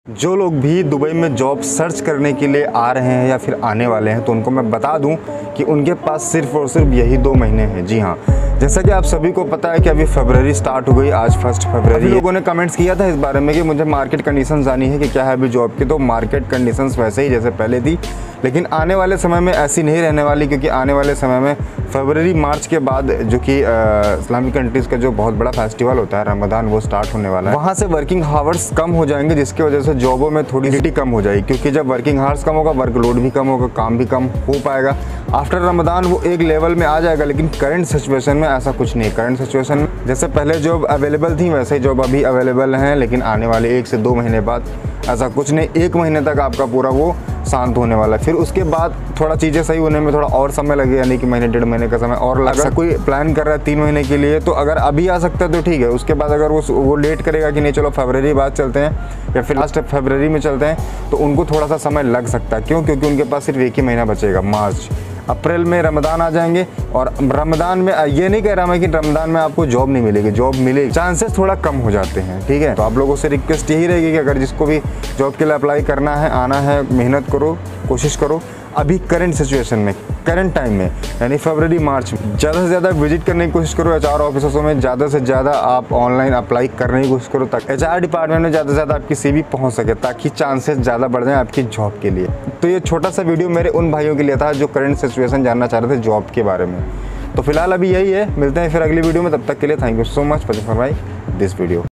जो लोग भी दुबई में जॉब सर्च करने के लिए आ रहे हैं या फिर आने वाले हैं तो उनको मैं बता दूं कि उनके पास सिर्फ और सिर्फ यही 2 महीने हैं। जी हाँ, जैसा कि आप सभी को पता है कि अभी फरवरी स्टार्ट हो गई, आज 1 फरवरी। लोगों ने कमेंट्स किया था इस बारे में कि मुझे मार्केट कंडीशंस जानी है कि क्या है अभी जॉब की। तो मार्केट कंडीशंस वैसे ही जैसे पहले थी, लेकिन आने वाले समय में ऐसी नहीं रहने वाली, क्योंकि आने वाले समय में फरवरी मार्च के बाद जो कि इस्लामिक कंट्रीज़ का जो बहुत बड़ा फेस्टिवल होता है रमज़ान, वो स्टार्ट होने वाला है। वहाँ से वर्किंग हावर्स कम हो जाएंगे, जिसकी वजह से जॉबों में थोड़ी सी कम हो जाएगी, क्योंकि जब वर्किंग हावर्स कम होगा वर्कलोड भी कम होगा, काम भी कम हो पाएगा। आफ्टर रमज़ान वो एक लेवल में आ जाएगा, लेकिन करंट सिचुएशन में ऐसा कुछ नहीं। करंट सिचुएशन में जैसे पहले जॉब अवेलेबल थी वैसे ही जॉब अभी अवेलेबल हैं, लेकिन आने वाले 1 से 2 महीने बाद ऐसा कुछ नहीं। 1 महीने तक आपका पूरा वो शांत होने वाला है। फिर उसके बाद थोड़ा चीज़ें सही होने में थोड़ा और समय लगेगा, यानी कि महीने 1.5 महीने का समय और लगेगा। अगर कोई प्लान कर रहा है 3 महीने के लिए तो अगर अभी आ सकता है तो ठीक है। उसके बाद अगर वो लेट करेगा कि नहीं चलो फरवरी बाद चलते हैं या फिर लास्ट फरवरी में चलते हैं, तो उनको थोड़ा सा समय लग सकता है। क्यों? क्योंकि उनके पास सिर्फ 1 ही महीना बचेगा। मार्च अप्रैल में रमज़ान आ जाएंगे, और रमज़ान में ये नहीं कह रहा मैं कि रमज़ान में आपको जॉब नहीं मिलेगी, जॉब मिलेगी, चांसेस थोड़ा कम हो जाते हैं। ठीक है, तो आप लोगों से रिक्वेस्ट यही रहेगी कि अगर जिसको भी जॉब के लिए अप्लाई करना है, आना है, मेहनत करो, कोशिश करो। अभी करंट सिचुएशन में, करंट टाइम में, यानी फरवरी मार्च में ज़्यादा से ज़्यादा विजिट करने की कोशिश करो। HR ऑफिसों में ज़्यादा से ज़्यादा आप ऑनलाइन अप्लाई करने की कोशिश करो, ताकि HR डिपार्टमेंट में ज़्यादा से ज़्यादा आपकी CV पहुंच सके, ताकि चांसेस ज़्यादा बढ़ जाएं आपकी जॉब के लिए। तो ये छोटा सा वीडियो मेरे उन भाइयों के लिए था जो करंट सिचुएशन जानना चाह रहे थे जॉब के बारे में। तो फिलहाल अभी यही है, मिलते हैं फिर अगली वीडियो में। तब तक के लिए thank you so much for this video.